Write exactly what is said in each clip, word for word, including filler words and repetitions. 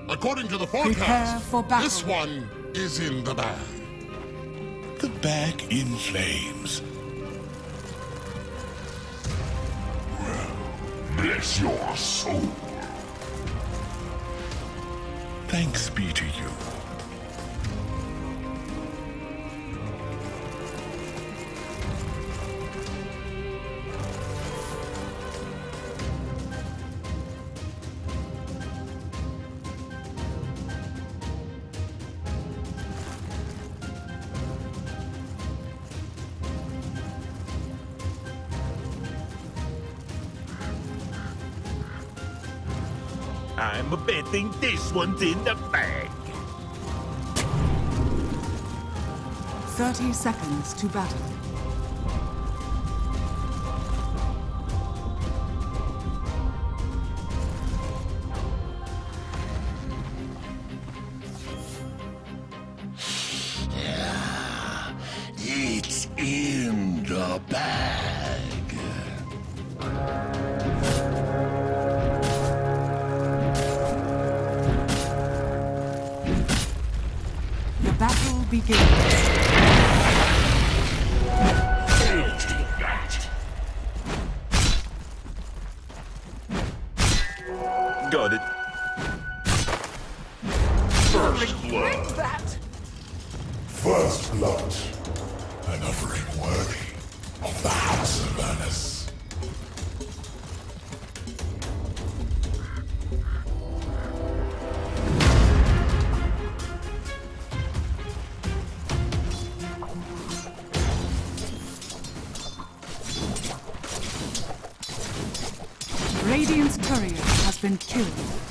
According to the Prepare forecast, for battle. this one is in the bag. The bag in flames. Bless your soul. Thanks be to you. I'm betting this one's in the bag. Thirty seconds to battle. It's in the bag. The battle begins. Got it. First blood. That. First blood. An offering worthy of the House of Ernest. Radiant's courier has been killed.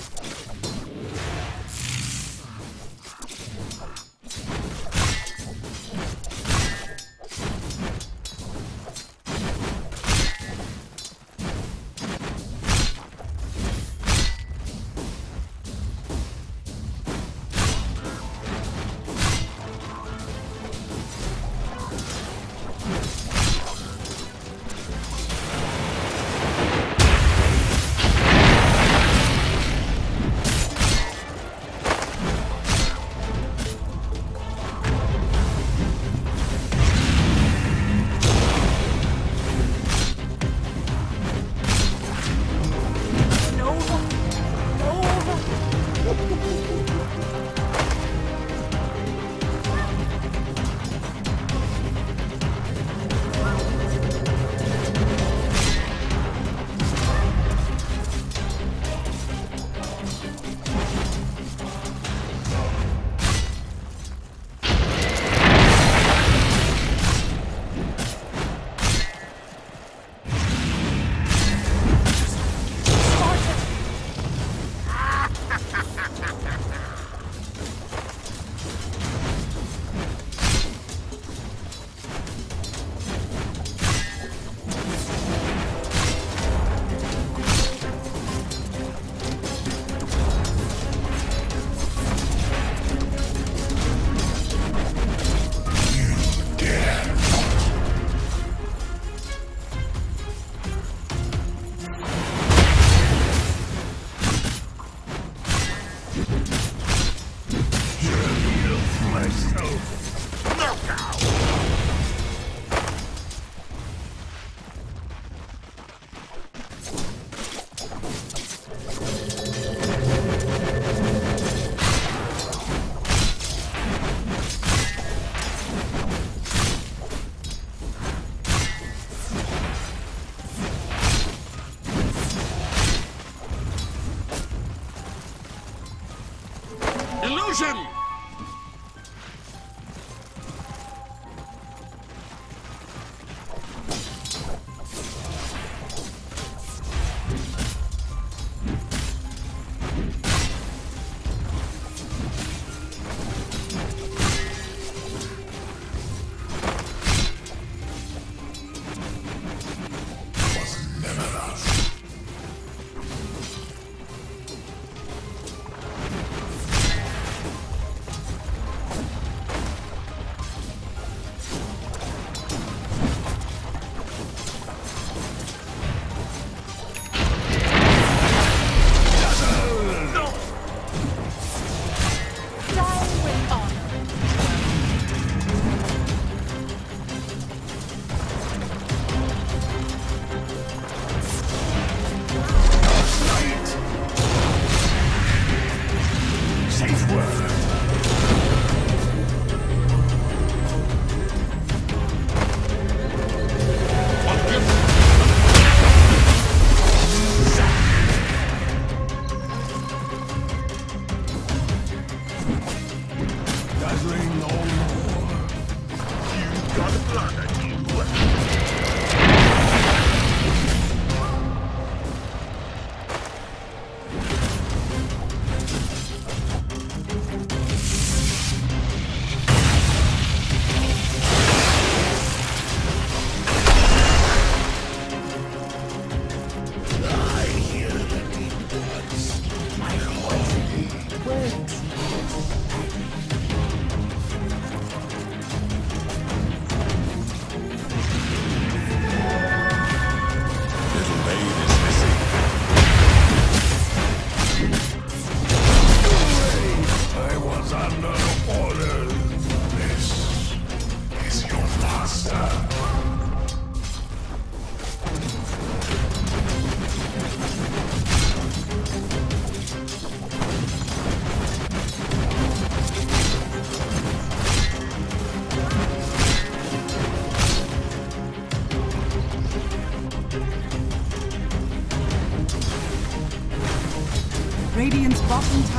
Illusion!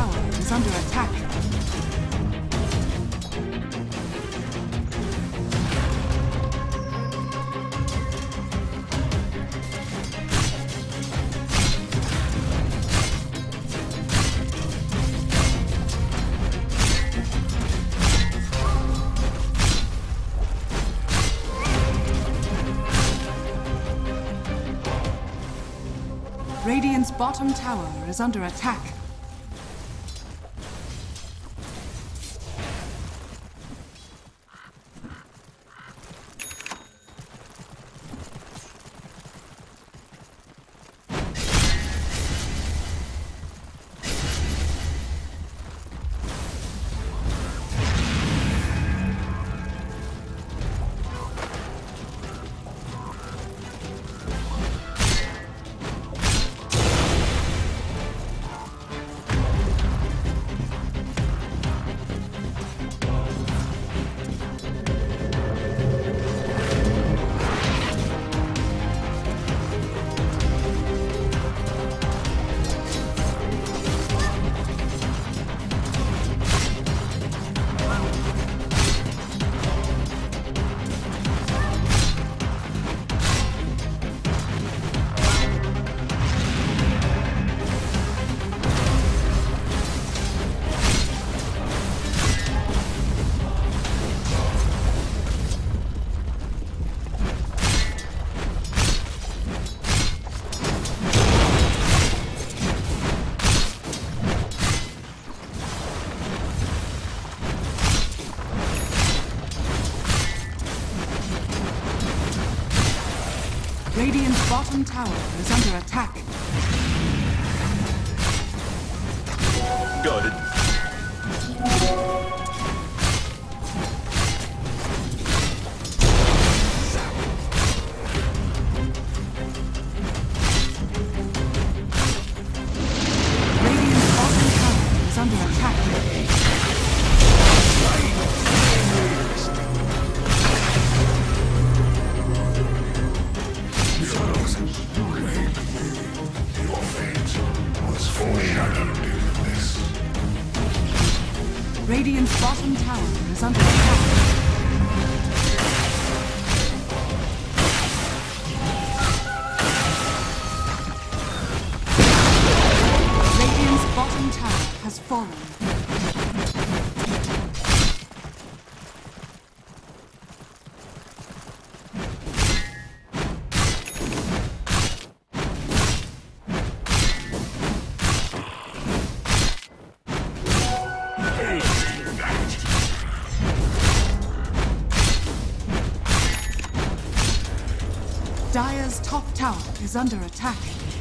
tower is under attack. Radiant's bottom tower is under attack. Radiant's bottom tower is under attack. Got it. Radiant's bottom tower is under attack. Your fate was foreshadowed in this. Radiant's bottom tower is under attack. Radiant's bottom tower has fallen. Dire's top tower is under attack.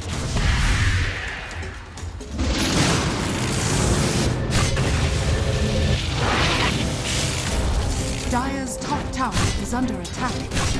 Dire's top tower is under attack.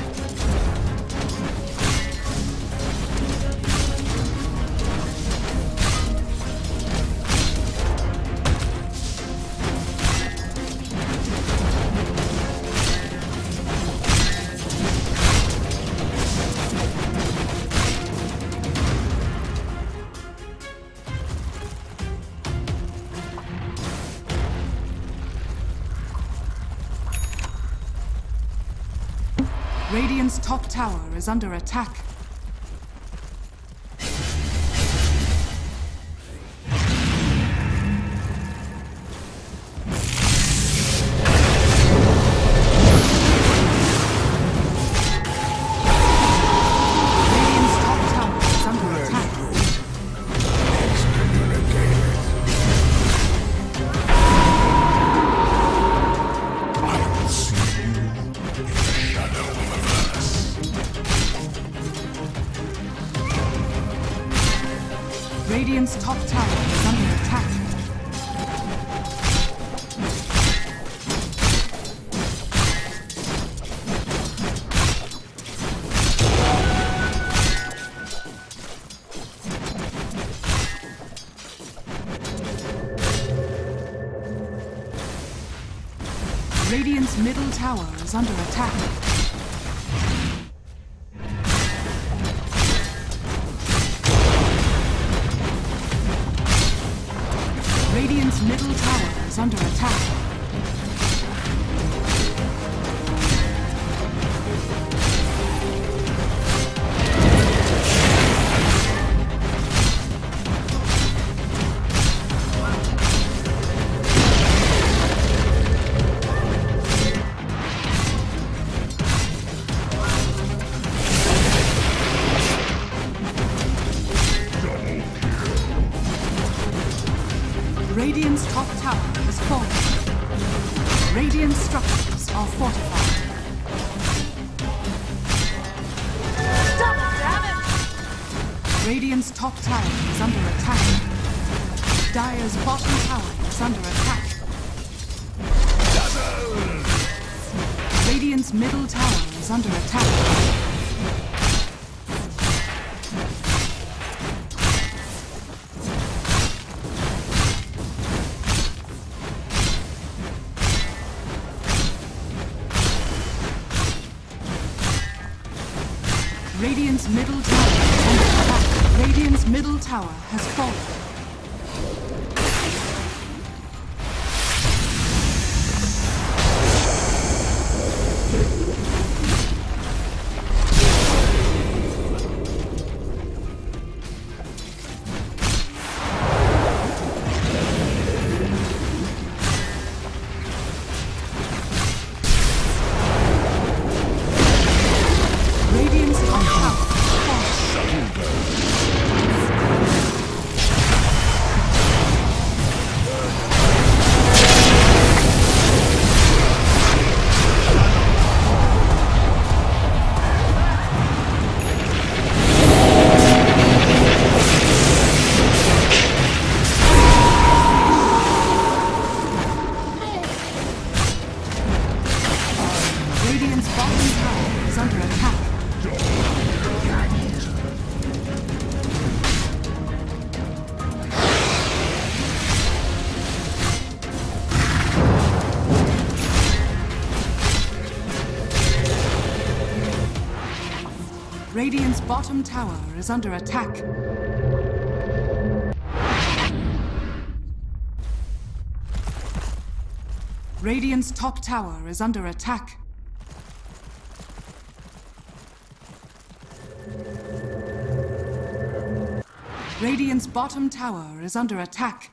Radiant's top tower is under attack. Radiant's top tower is under attack. I will see you in the shadow of a verse. Radiant's top tower is under attack. Radiant's middle tower is under attack. Radiant's Radiant's middle tower is under attack. Radiant's top tower has fallen. Radiant structures are fortified. Radiant's top tower is under attack. Dire's bottom tower is under attack. Radiant's middle tower is under attack. Radiant's middle tower is under attack. Radiant's middle tower has fallen. Radiant's bottom tower is under attack. Radiant's top tower is under attack. Radiant's bottom tower is under attack.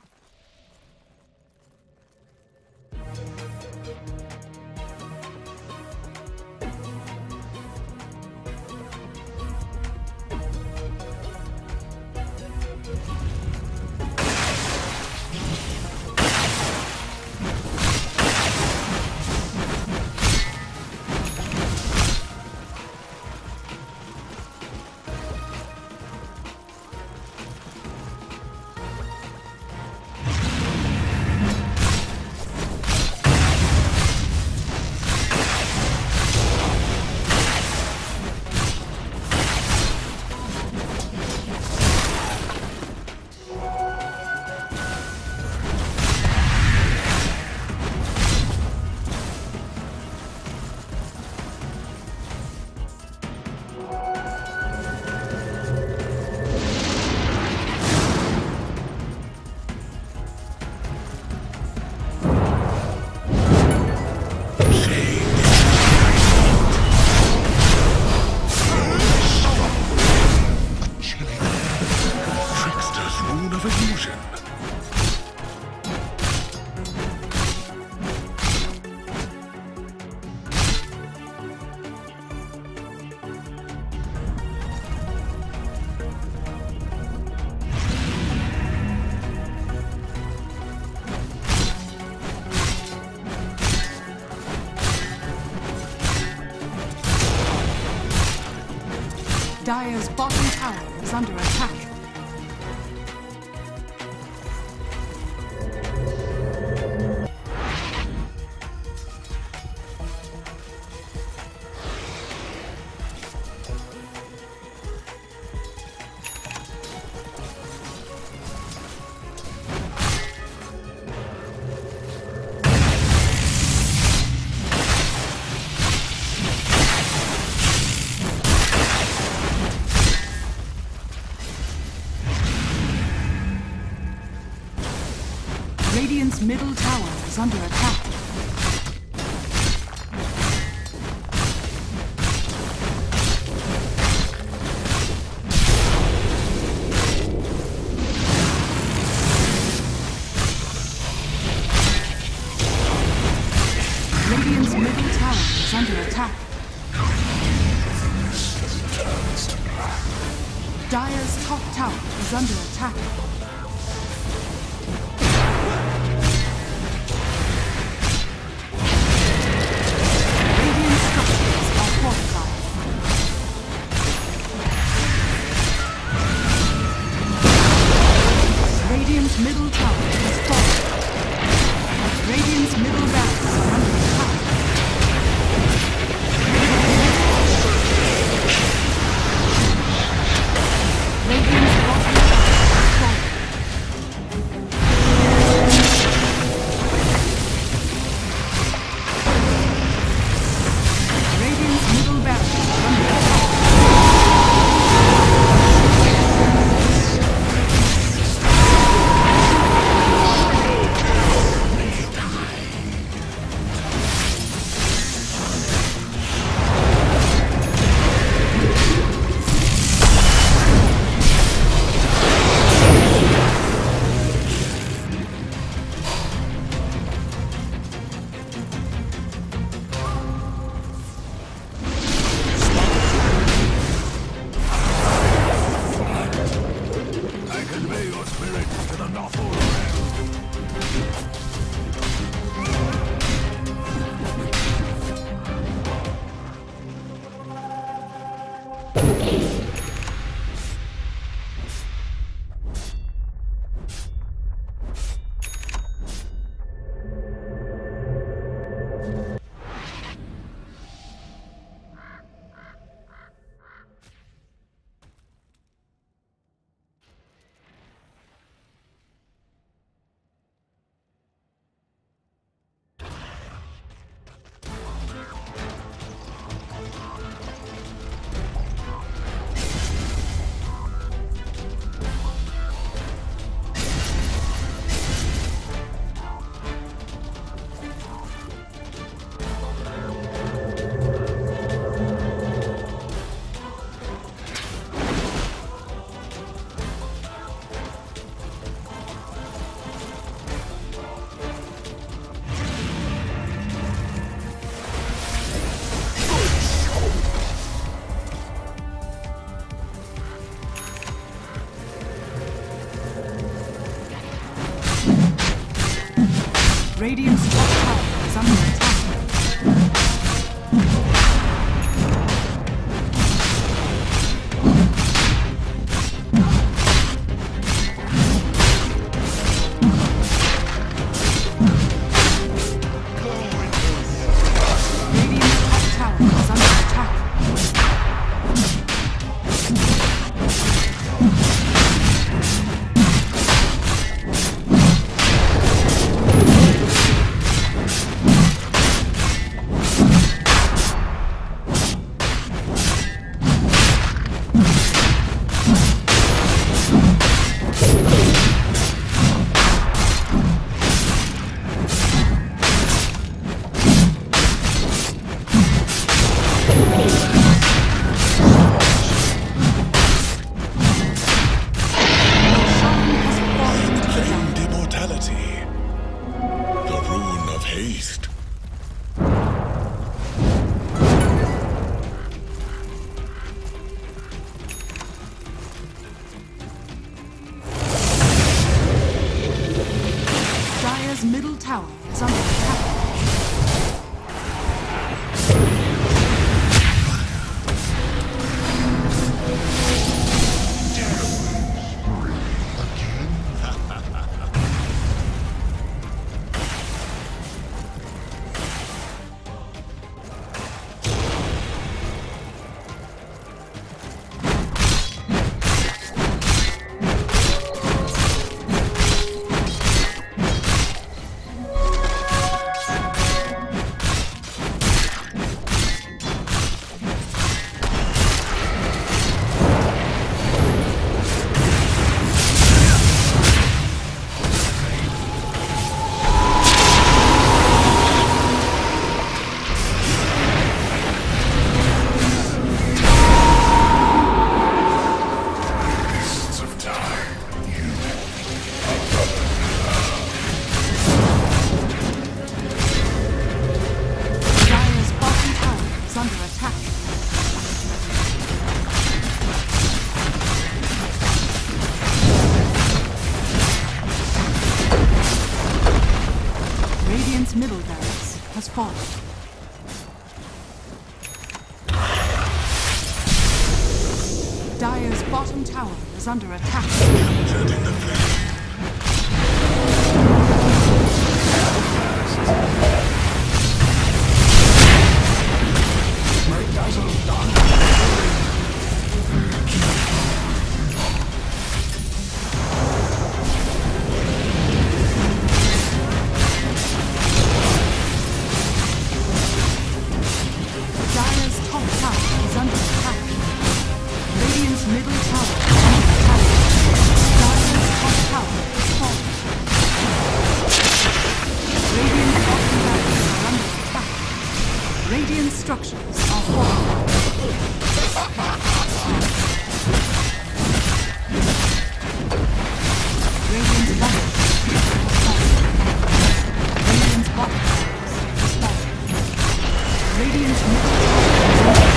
Dire's bottom tower is under attack. Radiant's middle tower is under attack. Radiant's middle tower is under attack. Dire's top tower is under attack. Radiant structures are fortified. Radiant's middle tower is falling. Radiant's middle barracks are under attack. Radiant's bottom tower is falling. Radiant's middle barracks are under attack. Radiant's top tower is under attack. Radiant's top tower is under attack. Dire's middle tower is under attack. Radiant's middle barracks has fallen. Dire's bottom tower is under attack. Radiant structures are falling. Radiant's bottom is falling. Radiant's bottom is falling. Radiant's middle tower is under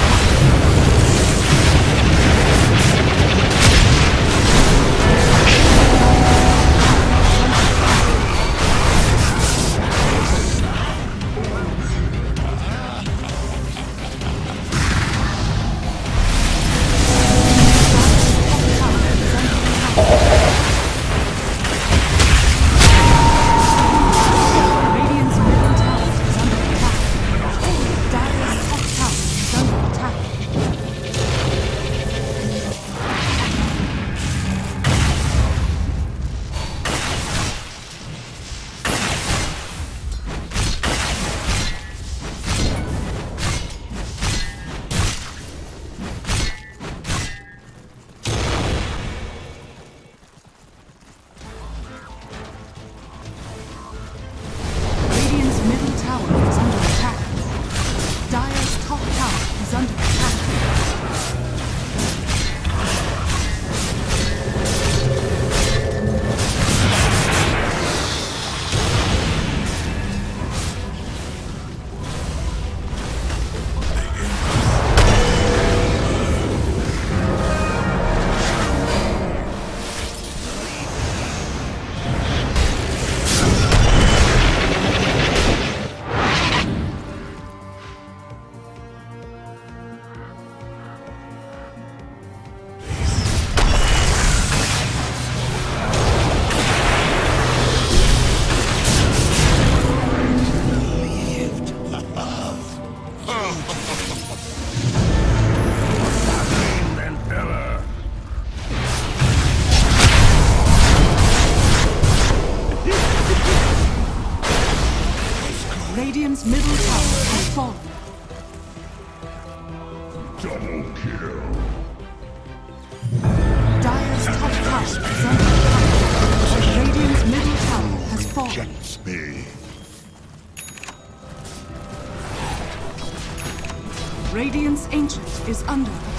Radiant's middle tower has fallen. Double kill. Dire's top tower is under attack. Radiant's middle tower has fallen. Rejects me. Radiant's ancient is under attack.